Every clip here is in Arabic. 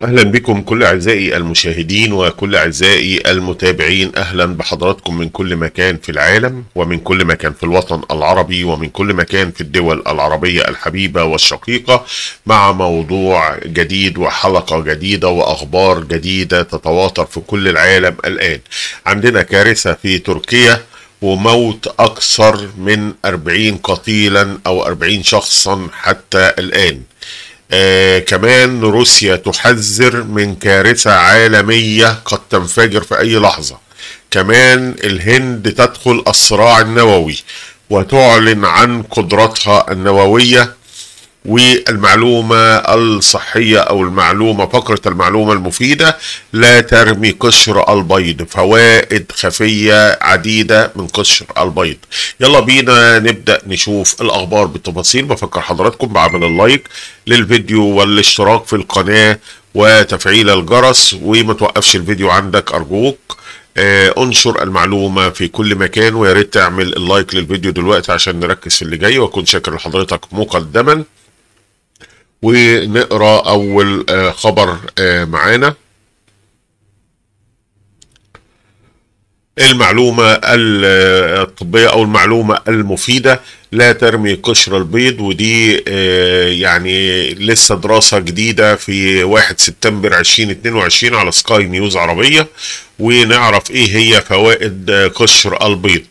أهلا بكم كل أعزائي المشاهدين وكل أعزائي المتابعين. أهلا بحضراتكم من كل مكان في العالم ومن كل مكان في الوطن العربي ومن كل مكان في الدول العربية الحبيبة والشقيقة مع موضوع جديد وحلقة جديدة وأخبار جديدة تتواتر في كل العالم. الآن عندنا كارثة في تركيا وموت أكثر من 40 قتيلا أو 40 شخصا حتى الآن. كمان روسيا تحذر من كارثة عالمية قد تنفجر في أي لحظة. كمان الهند تدخل الصراع النووي وتعلن عن قدرتها النووية. والمعلومة الصحية أو فقرة المعلومة المفيدة: لا ترمي قشر البيض، فوائد خفية عديدة من قشر البيض. يلا بينا نبدأ نشوف الأخبار بالتفاصيل. بفكر حضراتكم بعمل اللايك للفيديو والاشتراك في القناة وتفعيل الجرس، وما توقفش الفيديو عندك أرجوك. انشر المعلومة في كل مكان، ويا ريت تعمل اللايك للفيديو دلوقتي عشان نركز في اللي جاي، واكون شاكر لحضرتك مقدما. ونقرا اول خبر معانا. المعلومة الطبية او المعلومة المفيدة: لا ترمي قشر البيض. ودي يعني لسه دراسة جديدة في 1 سبتمبر 2022 على سكاي نيوز عربية، ونعرف ايه هي فوائد قشر البيض.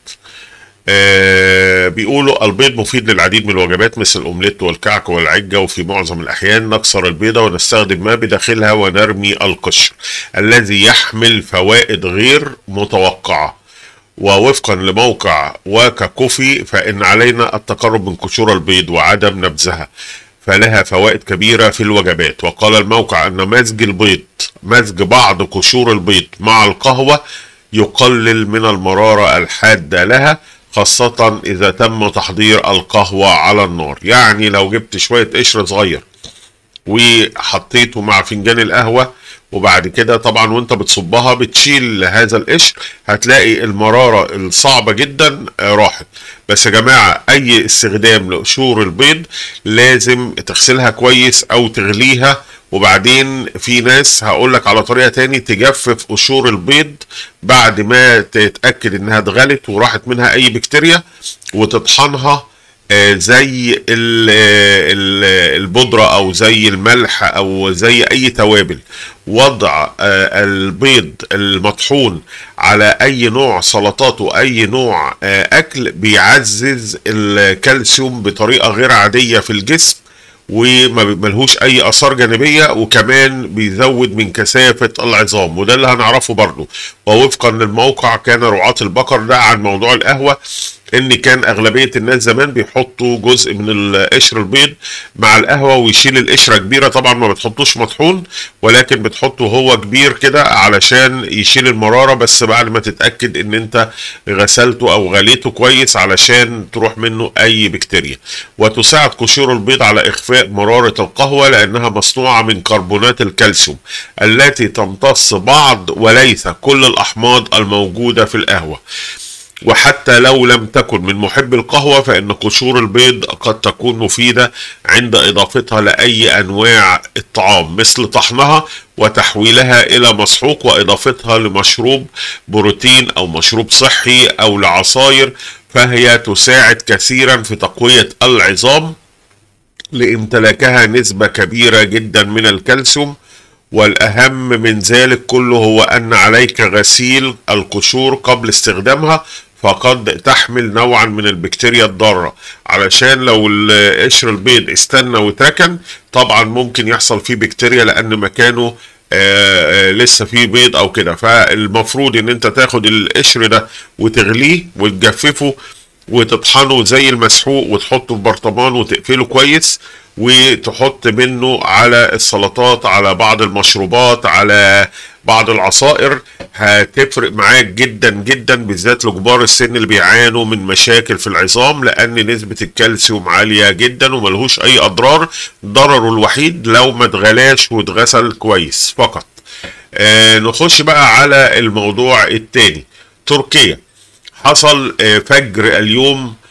بيقولوا البيض مفيد للعديد من الوجبات مثل الأومليت والكعك والعجة، وفي معظم الأحيان نكسر البيضة ونستخدم ما بداخلها ونرمي القشر الذي يحمل فوائد غير متوقعة. ووفقا لموقع واكا كوفي فإن علينا التقرب من قشور البيض وعدم نبذها، فلها فوائد كبيرة في الوجبات. وقال الموقع أن مزج بعض قشور البيض مع القهوة يقلل من المرارة الحادة لها، خاصة إذا تم تحضير القهوة على النار. يعني لو جبت شوية قشر صغير وحطيته مع فنجان القهوة، وبعد كده طبعا وانت بتصبها بتشيل هذا القشر، هتلاقي المرارة الصعبة جدا راحت. بس يا جماعة أي استخدام لقشور البيض لازم تغسلها كويس أو تغليها، وبعدين في ناس هقولك على طريقة تاني تجفف قشور البيض بعد ما تتأكد انها اتغلت وراحت منها اي بكتيريا، وتطحنها زي البودرة او زي الملح او زي اي توابل. وضع البيض المطحون على اي نوع سلطات واي نوع اكل بيعزز الكالسيوم بطريقة غير عادية في الجسم، وما ملهوش اي اثار جانبيه، وكمان بيزود من كثافه العظام، وده اللي هنعرفه برضه. ووفقا للموقع كان رعاة البقر ده عن موضوع القهوه ان كان اغلبيه الناس زمان بيحطوا جزء من القشر البيض مع القهوه ويشيل القشره كبيره. طبعا ما بتحطوش مطحون، ولكن بتحطه هو كبير كده علشان يشيل المراره، بس بعد ما تتاكد ان انت غسلته او غليته كويس علشان تروح منه اي بكتيريا. وتساعد قشور البيض على اخفاء مراره القهوه لانها مصنوعه من كربونات الكالسيوم التي تمتص بعض وليس كل الاحماض الموجوده في القهوه. وحتى لو لم تكن من محب القهوة فإن قشور البيض قد تكون مفيدة عند إضافتها لأي أنواع الطعام، مثل طحنها وتحويلها إلى مسحوق وإضافتها لمشروب بروتين أو مشروب صحي أو لعصاير، فهي تساعد كثيرا في تقوية العظام لامتلاكها نسبة كبيرة جدا من الكالسيوم. والأهم من ذلك كله هو أن عليك غسيل القشور قبل استخدامها، فقد تحمل نوعا من البكتيريا الضارة، علشان لو قشر البيض استنى وتركن طبعا ممكن يحصل فيه بكتيريا لأن مكانه لسه فيه بيض أو كده. فالمفروض إن أنت تاخد القشر ده وتغليه وتجففه وتطحنه زي المسحوق وتحطه في برطمان وتقفله كويس، وتحط منه على السلطات، على بعض المشروبات، على بعض العصائر. هتفرق معاك جدا جدا، بالذات لكبار السن اللي بيعانوا من مشاكل في العظام، لان نسبة الكالسيوم عالية جدا وملهوش اي اضرار. ضرره الوحيد لو ما اتغلاش واتغسل كويس فقط. نخش بقى على الموضوع التاني. تركيا حصل فجر اليوم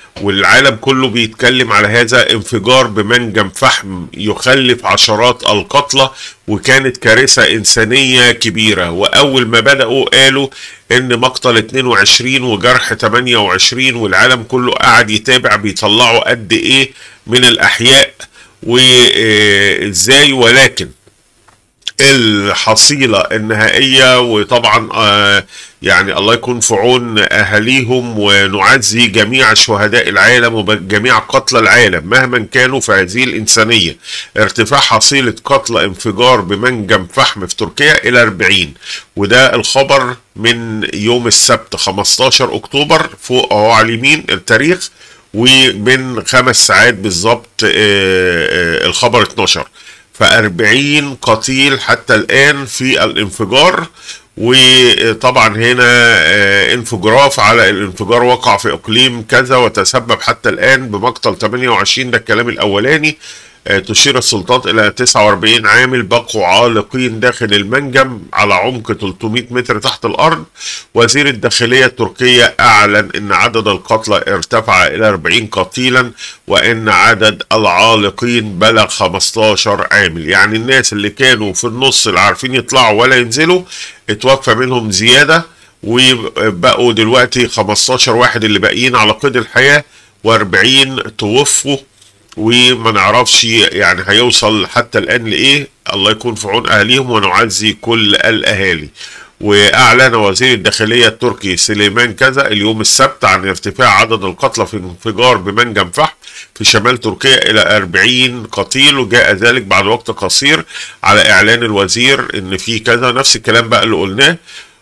والعالم كله بيتكلم على هذا انفجار بمنجم فحم يخلف عشرات القتلى، وكانت كارثة إنسانية كبيرة. وأول ما بدأوا قالوا إن مقتل 22 وجرح 28، والعالم كله قاعد يتابع بيطلعوا قد إيه من الأحياء وإزاي. ولكن الحصيلة النهائية، وطبعا يعني الله يكون في عون أهاليهم، ونعزي جميع شهداء العالم وجميع قتلى العالم مهما كانوا في هذه الإنسانية. ارتفاع حصيلة قتلى انفجار بمنجم فحم في تركيا إلى 40، وده الخبر من يوم السبت 15 أكتوبر فوق أهو على اليمين التاريخ، ومن 5 ساعات بالظبط الخبر 12. ف40 قتيل حتى الآن في الانفجار. وطبعا هنا انفجراف على الانفجار وقع في اقليم كذا وتسبب حتى الان بمقتل 28، ده الكلام الاولاني. تشير السلطات الى 49 عامل بقوا عالقين داخل المنجم على عمق 300 متر تحت الارض. وزير الداخلية التركية اعلن ان عدد القتلى ارتفع الى 40 قتيلا، وان عدد العالقين بلغ 15 عامل. يعني الناس اللي كانوا في النص اللي عارفين يطلعوا ولا ينزلوا اتوفى منهم زيادة، وبقوا دلوقتي 15 واحد اللي باقيين على قيد الحياة، و40 توفوا، وما نعرفش يعني هيوصل حتى الآن لإيه. الله يكون في عون أهليهم ونعزي كل الأهالي. وأعلن وزير الداخلية التركي سليمان كذا اليوم السبت عن ارتفاع عدد القتلى في انفجار بمنجم فحم في شمال تركيا إلى 40 قتيل، وجاء ذلك بعد وقت قصير على إعلان الوزير إن في كذا، نفس الكلام بقى اللي قلناه.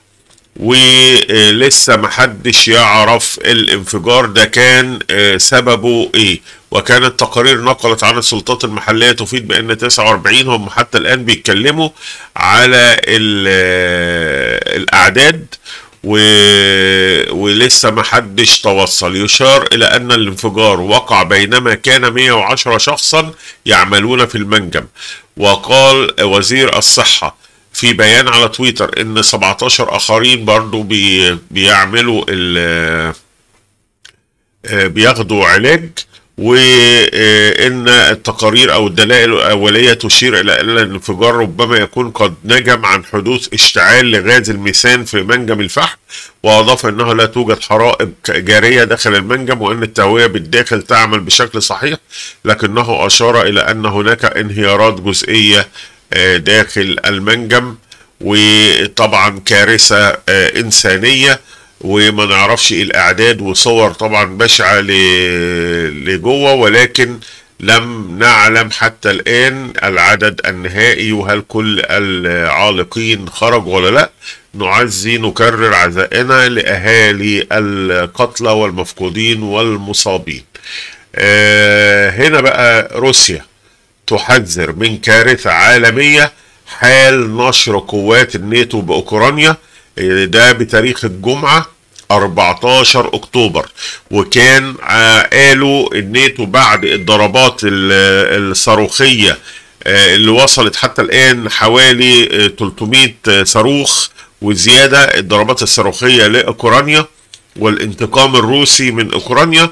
ولسه محدش يعرف الانفجار ده كان سببه ايه. وكانت تقارير نقلت عن السلطات المحلية تفيد بان 49 هم حتى الان بيتكلموا على الاعداد، ولسه محدش توصل. يشار الى ان الانفجار وقع بينما كان 110 شخصا يعملون في المنجم. وقال وزير الصحة في بيان على تويتر ان 17 اخرين برضو بيعملوا بياخدوا علاج، وان التقارير او الدلائل الاوليه تشير الى ان الانفجار ربما يكون قد نجم عن حدوث اشتعال لغاز الميثان في منجم الفحم. واضاف انه لا توجد حرائق جاريه داخل المنجم، وان التهويه بالداخل تعمل بشكل صحيح، لكنه اشار الى ان هناك انهيارات جزئيه داخل المنجم. وطبعا كارثة إنسانية، وما نعرفش الأعداد، وصور طبعا بشعة لجوه، ولكن لم نعلم حتى الآن العدد النهائي وهل كل العالقين خرجوا ولا لا. نعزي نكرر عزائنا لأهالي القتلى والمفقودين والمصابين. هنا بقى روسيا تحذر من كارثة عالمية حال نشر قوات الناتو بأوكرانيا، ده بتاريخ الجمعة 14 أكتوبر. وكان قالوا الناتو بعد الضربات الصاروخية اللي وصلت حتى الآن حوالي 300 صاروخ وزيادة، الضربات الصاروخية لأوكرانيا والانتقام الروسي من أوكرانيا،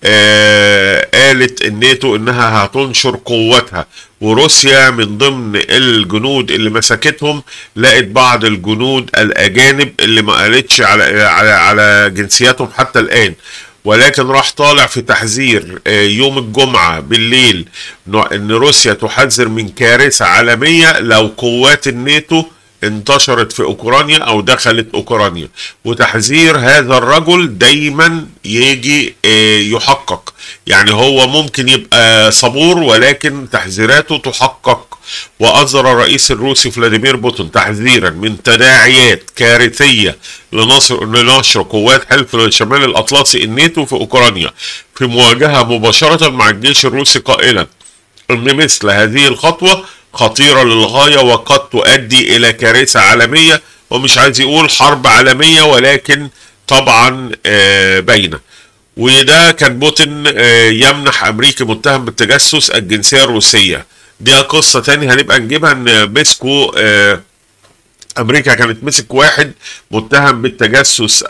قالت الناتو انها هتنشر قوتها. وروسيا من ضمن الجنود اللي مسكتهم لقت بعض الجنود الاجانب اللي ما قالتش على جنسياتهم حتى الان، ولكن راح طالع في تحذير يوم الجمعة بالليل ان روسيا تحذر من كارثة عالمية لو قوات الناتو انتشرت في اوكرانيا او دخلت اوكرانيا. وتحذير هذا الرجل دايما يجي يحقق، يعني هو ممكن يبقى صبور ولكن تحذيراته تحقق. واصدر الرئيس الروسي فلاديمير بوتين تحذيرا من تداعيات كارثية لنشر قوات حلف الشمال الاطلسي الناتو في اوكرانيا في مواجهة مباشرة مع الجيش الروسي، قائلا ان مثل هذه الخطوة خطيرة للغاية وقد تؤدي إلى كارثة عالمية. ومش عايز يقول حرب عالمية، ولكن طبعا باينة. وده كان بوتين يمنح أمريكي متهم بالتجسس الجنسية الروسية. دي قصة تاني هنبقى نجيبها، ان مسكوا امريكا كانت مسك واحد متهم بالتجسس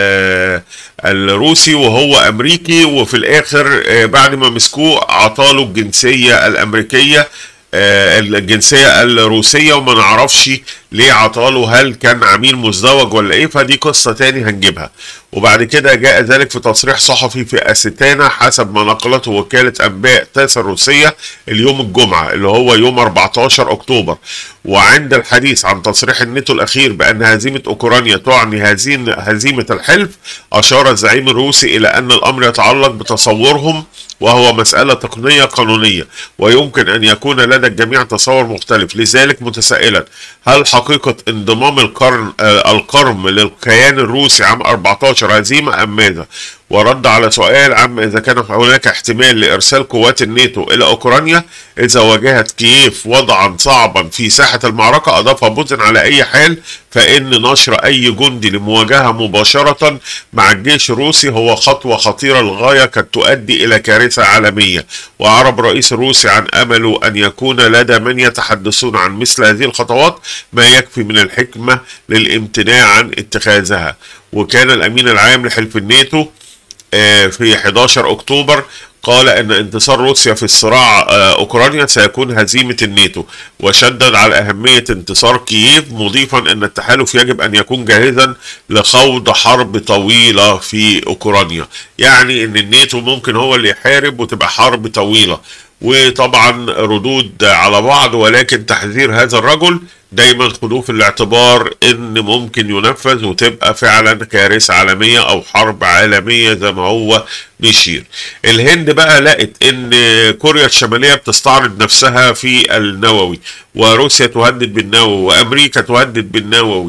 الروسي وهو امريكي، وفي الاخر بعد ما مسكوه عطاله الجنسية الامريكية، الجنسية الروسية، وما نعرفش ليه عطاله، هل كان عميل مزدوج ولا ايه، فدي قصة تاني هنجيبها. وبعد كده جاء ذلك في تصريح صحفي في أستانا حسب ما نقلته وكالة أنباء تاس الروسية اليوم الجمعة اللي هو يوم 14 أكتوبر. وعند الحديث عن تصريح الناتو الأخير بأن هزيمة أوكرانيا تعني هزيمة الحلف، أشار الزعيم الروسي إلى أن الأمر يتعلق بتصورهم وهو مسألة تقنية قانونية، ويمكن أن يكون لدى الجميع تصور مختلف، لذلك متسائلا هل حقيقة انضمام القرم للكيان الروسي عام 14 هزيمة أم ماذا؟ ورد على سؤال عما إذا كان هناك احتمال لإرسال قوات الناتو إلى أوكرانيا إذا واجهت كييف وضعا صعبا في ساحة المعركة، أضاف بوتين على أي حال فإن نشر أي جندي لمواجهة مباشرة مع الجيش الروسي هو خطوة خطيرة للغاية قد تؤدي إلى كارثة عالمية. وأعرب الرئيس الروسي عن أمله أن يكون لدى من يتحدثون عن مثل هذه الخطوات ما يكفي من الحكمة للامتناع عن اتخاذها. وكان الأمين العام لحلف الناتو في 11 أكتوبر قال أن انتصار روسيا في الصراع أوكرانيا سيكون هزيمة الناتو، وشدد على أهمية انتصار كييف، مضيفا أن التحالف يجب أن يكون جاهزا لخوض حرب طويلة في أوكرانيا. يعني أن الناتو ممكن هو اللي يحارب وتبقى حرب طويلة، وطبعا ردود على بعض، ولكن تحذير هذا الرجل دايما خدوه في الاعتبار ان ممكن ينفذ وتبقى فعلا كارثة عالمية او حرب عالمية زي ما هو بيشير. الهند بقى لقت ان كوريا الشمالية بتستعرض نفسها في النووي، وروسيا تهدد بالنووي، وامريكا تهدد بالنووي،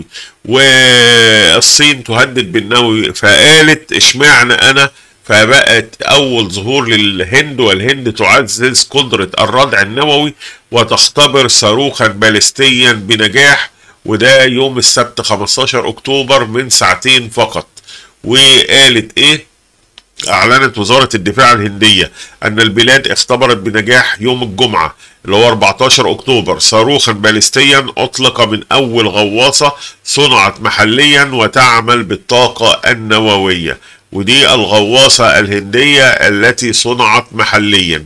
والصين تهدد بالنووي، فقالت اشمعنى انا؟ فبقت أول ظهور للهند، والهند تعزز قدرة الردع النووي وتختبر صاروخا باليستيا بنجاح، وده يوم السبت 15 أكتوبر من ساعتين فقط. وقالت إيه؟ أعلنت وزارة الدفاع الهندية أن البلاد اختبرت بنجاح يوم الجمعة اللي هو 14 أكتوبر صاروخا باليستيا أطلق من أول غواصة صنعت محليا وتعمل بالطاقة النووية، ودي الغواصة الهندية التي صنعت محليا.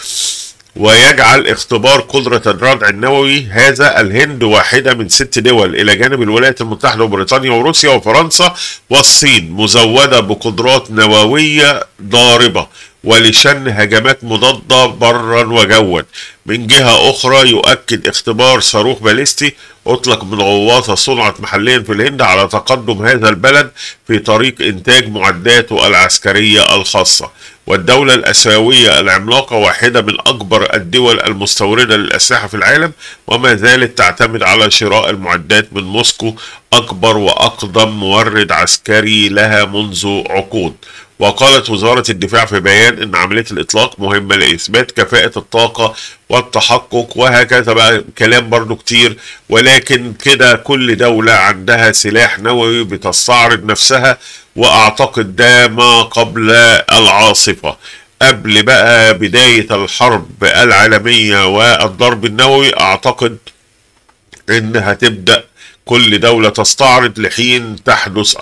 ويجعل اختبار قدرة الردع النووي هذا الهند واحدة من 6 دول إلى جانب الولايات المتحدة وبريطانيا وروسيا وفرنسا والصين مزودة بقدرات نووية ضاربة ولشن هجمات مضادة برا وجوا. من جهة أخرى يؤكد اختبار صاروخ باليستي أطلق من غواصة صنعت محليا في الهند على تقدم هذا البلد في طريق إنتاج معداته العسكرية الخاصة. والدولة الآسيوية العملاقة واحدة من أكبر الدول المستوردة للأسلحة في العالم، وما زالت تعتمد على شراء المعدات من موسكو، أكبر وأقدم مورد عسكري لها منذ عقود. وقالت وزارة الدفاع في بيان ان عملية الاطلاق مهمة لاثبات كفاءة الطاقة والتحقق، وهكذا بقى كلام برضو كتير. ولكن كده كل دولة عندها سلاح نووي بتستعرض نفسها، واعتقد ده ما قبل العاصفة، قبل بقى بداية الحرب العالمية والضرب النووي. اعتقد ان هتبدأ كل دولة تستعرض لحين تحدث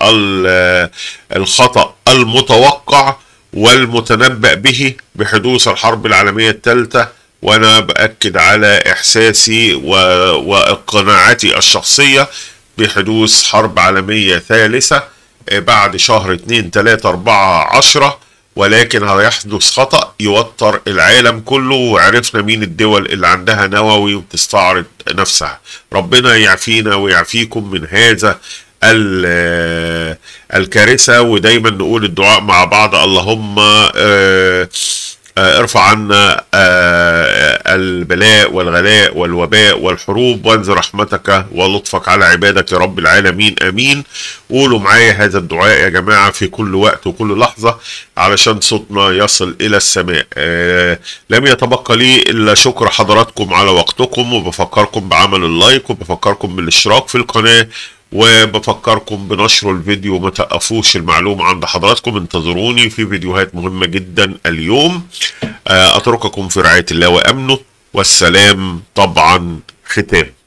الخطأ المتوقع والمتنبأ به بحدوث الحرب العالمية الثالثة. وأنا بأكد على إحساسي وقناعتي الشخصية بحدوث حرب عالمية ثالثة بعد شهر 2 3 4 10، ولكن هيحدث خطأ يوتر العالم كله، وعرفنا مين الدول اللي عندها نووي وبتستعرض نفسها. ربنا يعفينا ويعفيكم من هذا الكارثة. ودايما نقول الدعاء مع بعض: اللهم ارفع عنا البلاء والغلاء والوباء والحروب، وانزل رحمتك ولطفك على عبادك يا رب العالمين، امين. قولوا معايا هذا الدعاء يا جماعة في كل وقت وكل لحظة علشان صوتنا يصل الى السماء. لم يتبقى لي الا شكر حضراتكم على وقتكم، وبفكركم بعمل اللايك، وبفكركم بالاشتراك في القناة، وبفكركم بنشر الفيديو. ما تقفوش المعلومة عند حضراتكم، انتظروني في فيديوهات مهمة جدا اليوم. اترككم في رعاية الله وامنه، والسلام طبعا ختام.